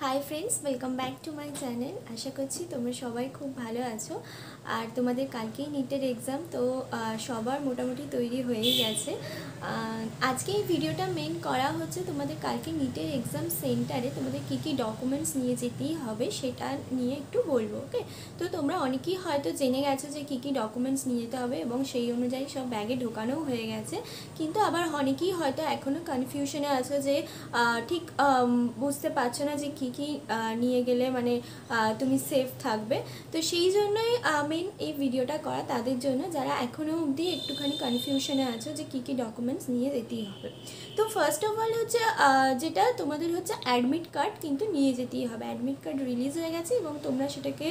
High friends, welcome back to my channel. আশা করছি তোমরা সবাই খুব ভালো আছো। আর তোমাদের কালকেই নিটের এক্সাম, তো সবার মোটামুটি তৈরি হয়েই গেছে। আজকে এই ভিডিওটা মেন করা হচ্ছে তোমাদের কালকে নিটের এক্সাম সেন্টারে তোমাদের কী কী ডকুমেন্টস নিয়ে যেতেই হবে সেটা নিয়ে একটু বলবো। ওকে, তো তোমরা অনেকেই হয়তো জেনে গেছো যে কী কী ডকুমেন্টস নিয়ে যেতে হবে এবং সেই অনুযায়ী সব ব্যাগে ঢোকানোও হয়ে গেছে, কিন্তু আবার অনেকেই হয়তো এখনও কনফিউশনে আছো যে ঠিক বুঝতে পারছো না যে কী কী নিয়ে গেলে মানে তুমি সেফ থাকবে। তো সেই জন্যই মেন এই ভিডিওটা করা তাদের জন্য যারা এখনও অবধি একটুখানি কনফিউশনে আছো যে কী কী ডকুমেন্টস নিয়ে যেতেই হবে। তো ফার্স্ট অফ অল হচ্ছে যেটা তোমাদের হচ্ছে অ্যাডমিট কার্ড কিন্তু নিয়ে যেতেই হবে। অ্যাডমিট কার্ড রিলিজ হয়ে গেছে এবং তোমরা সেটাকে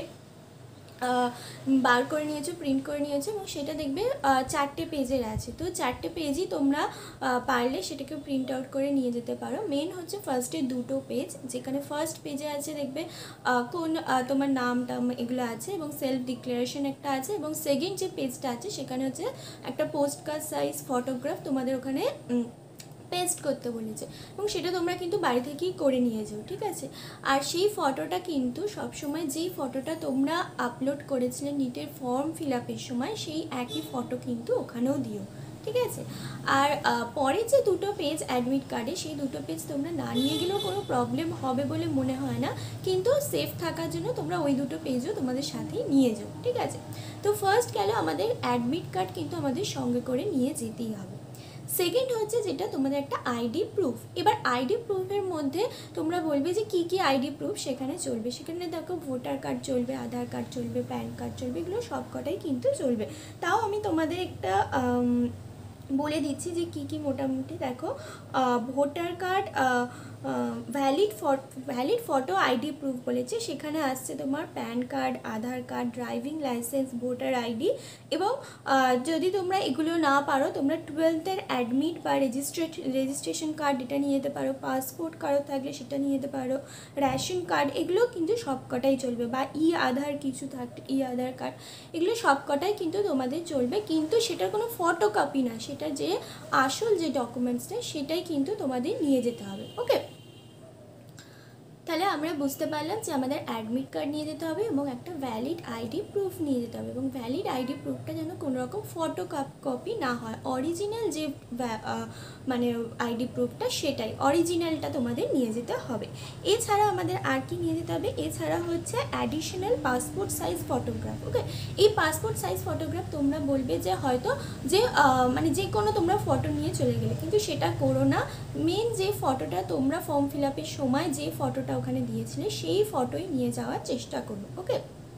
বার করে নিয়েছো, প্রিন্ট করে নিয়েছো এবং সেটা দেখবে 4টে পেজের আছে। তো 4টে পেজই তোমরা পারলে সেটাকে প্রিন্ট আউট করে নিয়ে যেতে পারো। মেন হচ্ছে ফার্স্টে 2টো পেজ, যেখানে ফার্স্ট পেজে আছে দেখবে কোন তোমার নাম টাম এগুলো আছে এবং সেলফ ডিক্লারেশন একটা আছে, এবং সেকেন্ড যে পেজটা আছে সেখানে হচ্ছে একটা পোস্ট কার্ড সাইজ ফটোগ্রাফ তোমাদের ওখানে পেস্ট করতে বলেছে এবং সেটা তোমরা কিন্তু বাড়ি থেকেই করে নিয়ে যাও, ঠিক আছে। আর সেই ফটোটা কিন্তু সবসময় যেই ফটোটা তোমরা আপলোড করেছিলে নিটের ফর্ম ফিল আপের সময় সেই একই ফটো কিন্তু ওখানেও দিও, ঠিক আছে। আর পরে যে 2টো পেজ অ্যাডমিট কার্ডে, সেই 2টো পেজ তোমরা না নিয়ে গেলেও কোনো প্রবলেম হবে বলে মনে হয় না, কিন্তু সেফ থাকার জন্য তোমরা ওই 2টো পেজও তোমাদের সাথেই নিয়ে যাও, ঠিক আছে। তো ফার্স্ট গেল আমাদের অ্যাডমিট কার্ড কিন্তু আমাদের সঙ্গে করে নিয়ে যেতেই হবে। সেকেন্ড হচ্ছে যেটা তোমাদের একটা আইডি প্রুফ। এবার আইডি প্রুফের মধ্যে তোমরা বলবে যে কী কী আইডি প্রুফ সেখানে চলবে। সেখানে দেখো ভোটার কার্ড চলবে, আধার কার্ড চলবে, প্যান কার্ড চলবে, এগুলো সব কটাই কিন্তু চলবে। তাও আমি তোমাদের একটা বলে দিচ্ছি যে কী কী মোটামুটি দেখো। Voter card, valid photo ID proof বলেছে, সেখানে আসছে তোমার PAN card, Aadhaar card, driving licence, voter ID, এবং যদি তোমরা এগুলো না পারো তোমরা 12th অ্যাডমিট বা রেজিস্ট্রেশন কার্ড এটা নিয়ে যেতে পারো, পাসপোর্ট কারো থাকলে সেটা নিয়ে যেতে পারো, রেশন কার্ড, এগুলো কিন্তু সবকটাই চলবে, বা আধার কিছু থাকলে আধার কার্ড, এগুলো সবকটাই কিন্তু তোমাদের চলবে, কিন্তু সেটার কোনো ফটোকপি না, সেটা যে আসল যে ডকুমেন্টসটা সেটাই কিন্তু তোমাদের নিয়ে যেতে হবে। ওকে, তাহলে আমরা বুঝতে পারলাম যে আমাদের অ্যাডমিট কার্ড নিয়ে যেতে হবে এবং একটা ভ্যালিড আইডি প্রুফ নিয়ে যেতে হবে, এবং ভ্যালিড আইডি প্রুফটা যেন কোনো রকম ফটো কপি না হয়, অরিজিনাল যে মানে আইডি প্রুফটা সেটাই অরিজিনালটা তোমাদের নিয়ে যেতে হবে। এছাড়া আমাদের আর কি নিয়ে যেতে হবে, এছাড়া হচ্ছে additional passport size photograph. Okay, এই পাসপোর্ট সাইজ ফটোগ্রাফ তোমরা বলবে যে হয়তো যে মানে যে কোনো তোমরা ফটো নিয়ে চলে গেলে, কিন্তু সেটা করো না। মেন যে ফটোটা তোমরা ফর্ম ফিল আপের সময় যে ফটোটা ওখানে দিয়েছিলে সেই ফটোই নিয়ে যাওয়ার চেষ্টা করো। ওকে,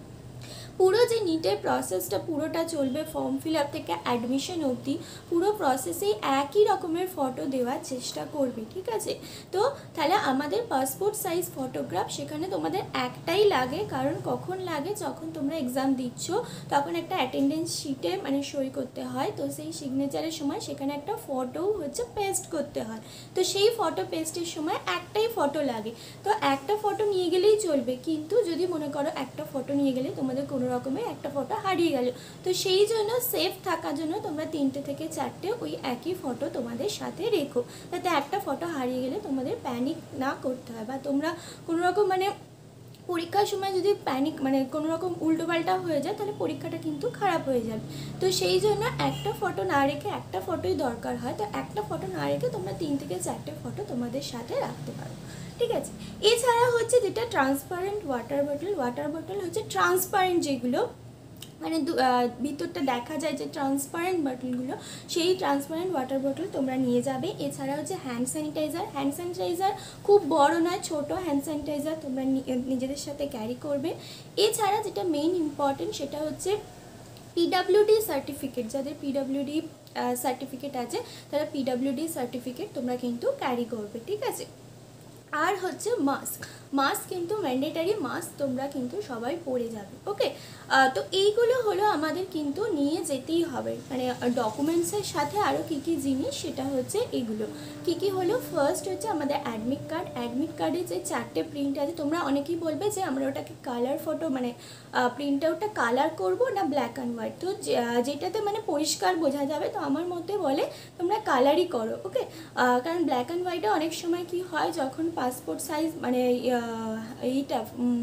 পুরো যে নিটের প্রসেসটা পুরোটা চলবে ফর্ম ফিল আপ থেকে অ্যাডমিশন অবধি, পুরো প্রসেসেই একই রকমের ফটো দেওয়ার চেষ্টা করবে, ঠিক আছে। তো তাহলে আমাদের পাসপোর্ট সাইজ ফটোগ্রাফ সেখানে তোমাদের একটাই লাগে, কারণ কখন লাগে, যখন তোমরা এক্সাম দিচ্ছ তখন একটা অ্যাটেন্ডেন্স শিটে মানে সই করতে হয়, তো সেই সিগনেচারের সময় সেখানে একটা ফটোও হচ্ছে পেস্ট করতে হয়, তো সেই ফটো পেস্টের সময় একটাই ফটো লাগে। তো একটা ফটো নিয়ে গেলেই চলবে, কিন্তু যদি মনে করো একটা ফটো নিয়ে গেলে তোমাদের কোনো রকমের একটা ফটো হারিয়ে গেল, তো সেই জন্য সেফ থাকার জন্য তোমরা 3টে থেকে 4টে ওই একই ফটো তোমাদের সাথে রেখো, যাতে একটা ফটো হারিয়ে গেলে তোমাদের প্যানিক না করতে হয়, বা তোমরা কোনো রকম মানে পরীক্ষার সময় যদি প্যানিক মানে কোনো রকম উল্টোপাল্টা হয়ে যায় তাহলে পরীক্ষাটা কিন্তু খারাপ হয়ে যাবে। তো সেই জন্য একটা ফটো না রেখে, একটা ফটোই দরকার হয়, তো একটা ফটো না রেখে তোমরা 3 থেকে 4টে ফটো তোমাদের সাথে রাখতে পারো, ঠিক আছে। এছাড়া হচ্ছে যেটা ট্রান্সপারেন্ট ওয়াটার বটল হচ্ছে ট্রান্সপারেন্ট, যেগুলো মানে ভিতরটা দেখা যায় যে ট্রান্সপারেন্ট বটলগুলো, সেই ট্রান্সপারেন্ট ওয়াটার বটল তোমরা নিয়ে যাবে। এছাড়া হচ্ছে হ্যান্ড স্যানিটাইজার খুব বড় নয়, ছোট হ্যান্ড স্যানিটাইজার তোমরা নিজেদের সাথে ক্যারি করবে। এছাড়া যেটা মেইন ইম্পর্টেন্ট সেটা হচ্ছে পিডাব্লিউডি সার্টিফিকেট, যাদের পিডাব্লিউডি সার্টিফিকেট আছে তারা পিডাব্লিউডি সার্টিফিকেট তোমরা কিন্তু ক্যারি করবে, ঠিক আছে। আর হচ্ছে মাস্ক কিন্তু ম্যান্ডেটারি, মাস্ক তোমরা কিন্তু সবাই পরে যাবে। ওকে, তো এইগুলো হলো আমাদের কিন্তু নিয়ে যেতেই হবে, মানে ডকুমেন্টসের সাথে আরও কী কী জিনিস সেটা হচ্ছে এগুলো কী কী হলো। ফার্স্ট হচ্ছে আমাদের অ্যাডমিট কার্ডে যে 4টে প্রিন্ট আছে, তোমরা অনেকেই বলবে যে আমরা ওটাকে কালার ফটো মানে প্রিন্ট আউটটা কালার করবো না ব্ল্যাক অ্যান্ড হোয়াইট, তো যেটাতে মানে পরিষ্কার বোঝা যাবে, তো আমার মতে বলে তোমরা কালারই করো। ওকে, কারণ ব্ল্যাক অ্যান্ড হোয়াইটে অনেক সময় কি হয়, যখন পাসপোর্ট সাইজ মানে এইটা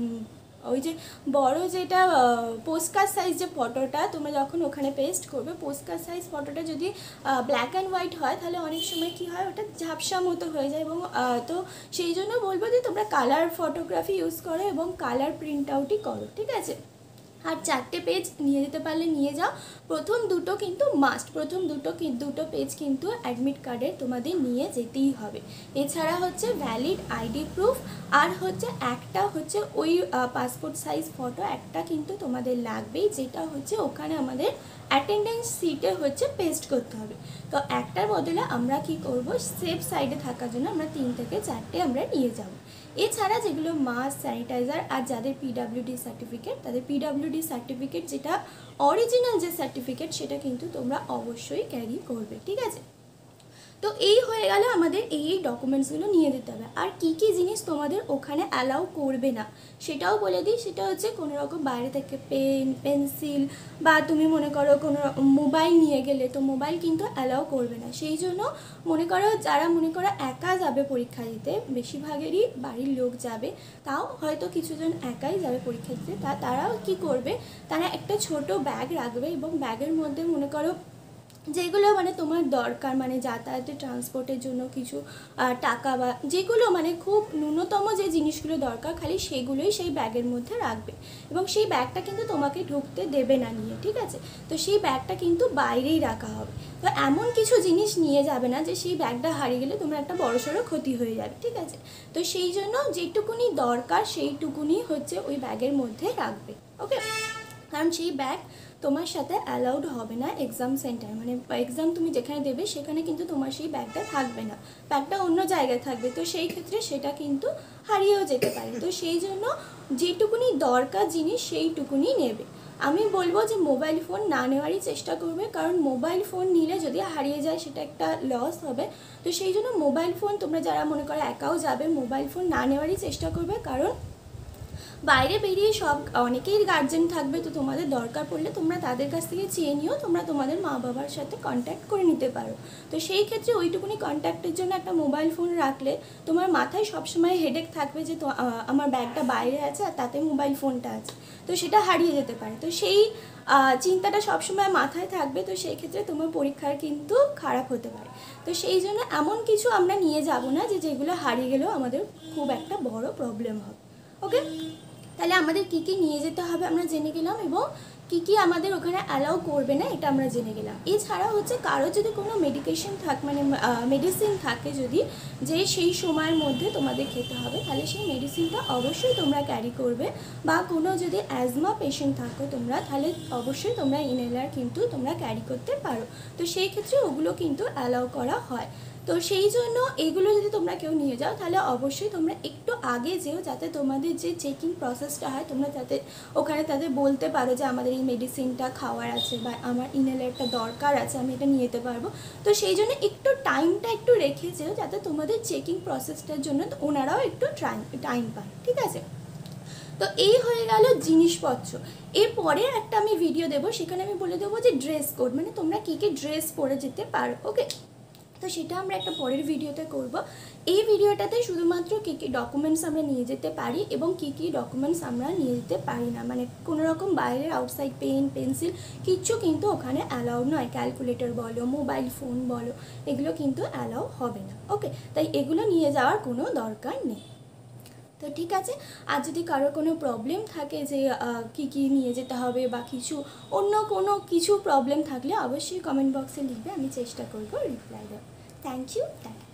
ওই যে বড় যেটা পোস্টকার্ড সাইজ যে ফটোটা তোমরা যখন ওখানে পেস্ট করবে, পোস্টকার্ড সাইজ ফটোটা যদি ব্ল্যাক অ্যান্ড হোয়াইট হয় তাহলে অনেক সময় কি হয় ওটা ঝাপসা মতো হয়ে যায়, এবং তো সেই জন্য বলবো যে তোমরা কালার ফটোগ্রাফি ইউজ করো এবং কালার প্রিন্ট আউটই করো, ঠিক আছে। আর 4টে পেজ নিয়ে যেতে পারলে নিয়ে যাও। প্রথম দুটো কিন্তু মাস্ট, প্রথম দুটো পেজ কিন্তু অ্যাডমিট কার্ডের তোমাদের নিয়ে যেতেই হবে। এছাড়া হচ্ছে ভ্যালিড আইডি প্রুফ, আর হচ্ছে একটা হচ্ছে ওই পাসপোর্ট সাইজ ফটো একটা কিন্তু তোমাদের লাগবেই, যেটা হচ্ছে ওখানে আমাদের অ্যাটেন্ডেন্স সিটে হচ্ছে পেস্ট করতে হবে। তো একটার বদলে আমরা কি করব, সেফ সাইডে থাকার জন্য আমরা 3 থেকে 4টে আমরা নিয়ে যাব। এছাড়া যেগুলো মাস্ক, স্যানিটাইজার, আর যাদের পিডাব্লিউডি সার্টিফিকেট তাদের পিডাব্লিউডি সার্টিফিকেট যেটা অরিজিনাল যে সার্টিফিকেট সেটা কিন্তু তোমরা অবশ্যই ক্যারি করবে, ঠিক আছে। তো এই হয়ে গেল আমাদের এই ডকুমেন্টসগুলো নিয়ে যেতে হবে। আর কি কি জিনিস তোমাদের ওখানে অ্যালাউ করবে না সেটাও বলে দিই। সেটা হচ্ছে কোনো রকম বাইরে থেকে পেন, পেন্সিল বা তুমি মনে করো কোনো মোবাইল নিয়ে গেলে, তো মোবাইল কিন্তু অ্যালাউ করবে না। সেই জন্য মনে করো যারা মনে করো একা যাবে পরীক্ষা দিতে, বেশিরভাগেরই বাড়ির লোক যাবে, তাও হয়তো কিছুজন একাই যাবে পরীক্ষা দিতে, তারাও কি করবে, তারা একটা ছোট ব্যাগ রাখবে এবং ব্যাগের মধ্যে মনে করো যেগুলো মানে তোমার দরকার, মানে যাতায়াতের ট্রান্সপোর্টের জন্য কিছু টাকা বা যেগুলো মানে খুব ন্যূনতম যে জিনিসগুলো দরকার খালি সেগুলোই সেই ব্যাগের মধ্যে রাখবে, এবং সেই ব্যাগটা কিন্তু তোমাকে ঢুকতে দেবে না নিয়ে, ঠিক আছে। তো সেই ব্যাগটা কিন্তু বাইরেই রাখা হবে। তো এমন কিছু জিনিস নিয়ে যাবে না যে সেই ব্যাগটা হারিয়ে গেলে তোমার একটা বড়সড় ক্ষতি হয়ে যাবে, ঠিক আছে। তো সেই জন্য যেটুকুনি দরকার সেইটুকুনি হচ্ছে ওই ব্যাগের মধ্যে রাখবে, ওকে। কারণ সেই ব্যাগ তোমার সাথে অ্যালাউড হবে না এক্সাম সেন্টার, মানে এক্সাম তুমি যেখানে দেবে সেখানে কিন্তু তোমার সেই ব্যাগটা থাকবে না, ব্যাগটা অন্য জায়গায় থাকবে। তো সেই ক্ষেত্রে সেটা কিন্তু হারিয়েও যেতে পারে। তো সেই জন্য যেটুকুনি দরকার জিনিস সেইটুকুনি নেবে। আমি বলবো যে মোবাইল ফোন না নেওয়ারই চেষ্টা করবে, কারণ মোবাইল ফোন নিলে যদি হারিয়ে যায় সেটা একটা লস হবে। তো সেই জন্য মোবাইল ফোন তোমরা যারা মনে করো একাও যাবে, মোবাইল ফোন না নেওয়ারই চেষ্টা করবে, কারণ বাইরে বেরিয়ে সব অনেকেই গার্জেন থাকবে। তো তোমাদের দরকার পড়লে তোমরা তাদের কাছ থেকে চেয়ে নিও, তোমরা তোমাদের মা বাবার সাথে কন্ট্যাক্ট করে নিতে পারো। তো সেই ক্ষেত্রে ওইটুকুনি কন্ট্যাক্টের জন্য একটা মোবাইল ফোন রাখলে তোমার মাথায় সবসময় হেডেক থাকবে যে তো আমার ব্যাগটা বাইরে আছে আর তাতে মোবাইল ফোনটা আছে, তো সেটা হারিয়ে যেতে পারে। তো সেই চিন্তাটা সবসময় মাথায় থাকবে। তো সেই ক্ষেত্রে তোমার পরীক্ষার কিন্তু খারাপ হতে পারে। তো সেই জন্য এমন কিছু আমরা নিয়ে যাব না যে যেগুলো হারিয়ে গেলেও আমাদের খুব একটা বড় প্রবলেম হবে, ওকে। তাহলে আমাদের কি কি নিয়ে যেতে হবে আমরা জেনে গেলাম, এবং কি কি আমাদের ওখানে অ্যালাউ করবে না এটা আমরা জেনে গেলাম। এছাড়া হচ্ছে কারো যদি কোনো মেডিকেশন থাকে, মানে মেডিসিন থাকে যদি, যে সেই সময়ের মধ্যে তোমাদের খেতে হবে, তাহলে সেই মেডিসিনটা অবশ্যই তোমরা ক্যারি করবে। বা কোনো যদি অ্যাজমা পেশেন্ট থাকো তোমরা, তাহলে অবশ্যই তোমরা ইনহেলার কিন্তু তোমরা ক্যারি করতে পারো। তো সেই ক্ষেত্রে ওগুলো কিন্তু অ্যালাউ করা হয়। তো সেই জন্য এগুলো যদি তোমরা কেউ নিয়ে যাও তাহলে অবশ্যই তোমরা একটু আগে যেও, যাতে তোমাদের যে চেকিং প্রসেসটা হয় তোমরা যাতে ওখানে তাদের বলতে পারো যে আমাদের এই মেডিসিনটা খাওয়ার আছে বা আমার ইনহেলারটা দরকার আছে, আমি এটা নিয়ে যেতে পারবো। তো সেই জন্য একটু টাইমটা একটু রেখে যেও, যাতে তোমাদের চেকিং প্রসেসটার জন্য ওনারাও একটু টাইম পায়, ঠিক আছে। তো এই হয়ে গেল জিনিসপত্র। এরপরে একটা আমি ভিডিও দেবো, সেখানে আমি বলে দেবো যে ড্রেস কোড, মানে তোমরা কী কী ড্রেস পরে যেতে পারো, ওকে। তো সেটা আমরা একটা পরের ভিডিওতে করব। এই ভিডিওটাতে শুধুমাত্র কী কী ডকুমেন্টস আমরা নিয়ে যেতে পারি এবং কী কী ডকুমেন্টস আমরা নিয়ে যেতে পারি না, মানে কোনো রকম বাইরের আউটসাইড পেন, পেন্সিল কিচ্ছু কিন্তু ওখানে অ্যালাউ নয়। ক্যালকুলেটর বলো, মোবাইল ফোন বলো, এগুলো কিন্তু অ্যালাউ হবে না, ওকে। তাই এগুলো নিয়ে যাওয়ার কোনো দরকার নেই। তো ঠিক আছে। আর যদি কারোর কোনো প্রবলেম থাকে যে কী কী নিয়ে যেতে হবে বা কিছু অন্য কোনো কিছু প্রবলেম থাকলে অবশ্যই কমেন্ট বক্সে লিখবে, আমি চেষ্টা করব রিপ্লাই দেওয়ার। Thank you.